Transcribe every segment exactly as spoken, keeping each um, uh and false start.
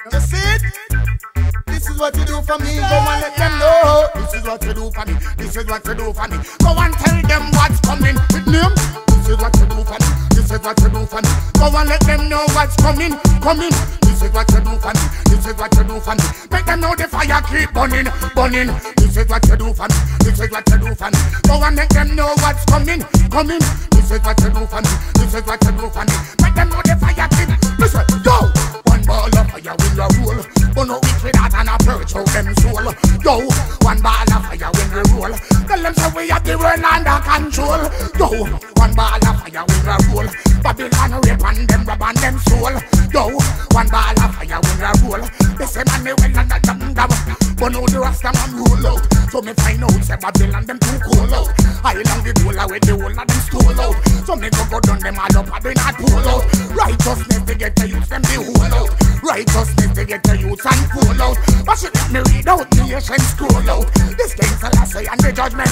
You see it? This is what you do for me. Go and let them know. This is what you do for me. This is what you do for me. Go and tell them what's coming with name. This is what you do for me. This is what you do for me. Go and let them know what's coming, coming. This is what you do for me. This is what you do for me. Make them know the fire keep burning, burning. This is what you do for me. This is what you do for me. Go and make them know what's coming, coming. This is what you do for me. This is what you do for me. Make them know the fire keep. Listen, yo. One ball of fire when you roll. But no wicked heart and approach out them soul. Yo, one ball of fire when we roll. Tell them say we have the world under control. Yo, one ball of fire when we roll. Babylon rape and them rob and them soul. Yo, one ball of fire when we roll. They say man me well and that them dab. But now the rest of them roll out. So me find out say Babylon them too cool out. I long the goal away the whole of them stole out. So me go go down them all up and they not pull out. Righteousness they get to use them the whole out. Righteousness they get to use and pull out. But she let me read out the nation scroll out. This thing Selassie and the judgment.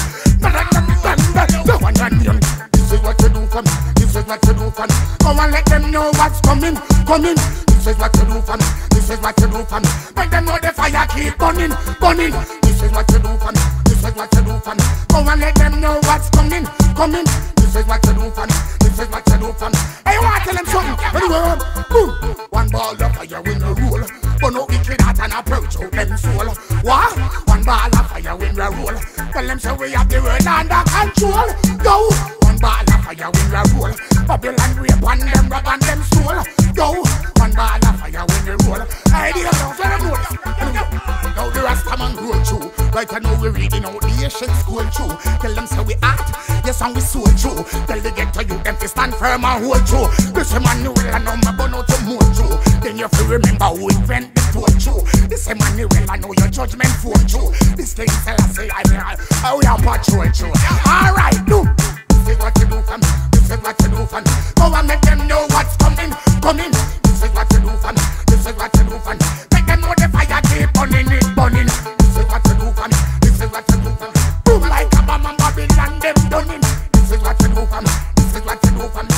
The one and name. This is what you do for me. This is what you do for me. Go and let them know what's coming, coming. This is what you do for me. This is what you do for me. Make them know the fire keep burning, burning. This is what you do for me. This is what you do for me. Go and let them know what's coming, coming. This is what you do for me. This is what you do for me. Hey, you want to tell them something? Anyway, boom. One ball of fire when you roll. But no wicked heart and approach out them soul. What? One ball of fire when we roll. Tell them say we have the world under control. Yo, one ball of fire when we roll. Babylon rape and them rob and them soul. Yo, one ball of fire when we roll. Hey, dear, don't tell them what. Now the rest come and grow through. Right I know we reading out the ancient school true. Tell them say we act, yes and we so true. Tell the get to you them to stand firm and hold true. This man you will know my bono to more true. Then you have to remember who invent the told true. This man you will know your judgment for true. This thing Selassie I mean I we are patrol true. Alright, do. This is what you do for me. This is what you do for me. Go and make them know what's coming, coming. This is what you do for me. This is what you do for me. Make them know the fire keep burning, it burning. This is what you do for me. This is what you do for me. Boom like a bomb and Babylon them done in. This is what you do for me. This is what you do for me.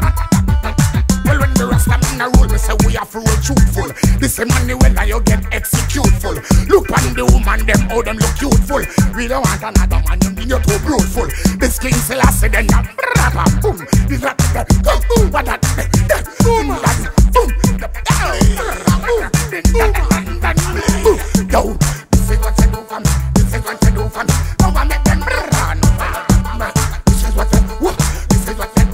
Well when the rest of them in a roll, we say we are for real truthful. This is money when you get executeful. Look on the woman them, how them look youthful. We don't want another man, you mean you're too brutal. This King Selassie then you boom. This that boom, what that boom, boom. Yo, this is what you do for me. This is what you do for me. Go and make them run. This is what you. This is what you.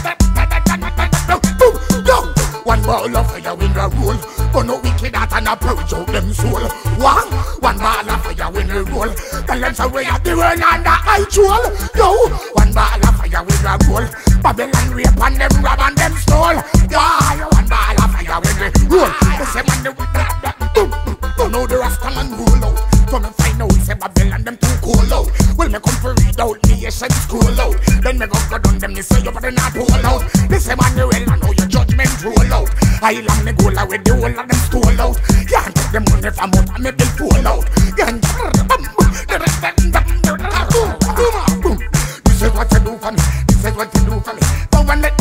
Boom, yo. One ball of fire when we roll. But no wicked heart and approach out them soul. One, one ball of fire when we roll. Tell them so we have the world under control. Yo, one ball of fire when we roll. Babylon rape and them rob and them stole. Yeah, one ball of fire when we roll. The same man the boom. Don't know the rest come and roll out. Come and find out say Babylon them too cool out. Well me come for read out the ancient scroll out. Then me go go down them me say you better not hold out. The same man the well I know your judgment roll out. I long me go away the whole of them stole out. Can't take them money from out and me bill fall out. Can't boom. This is what you do for me. This is what you do for me. Don't let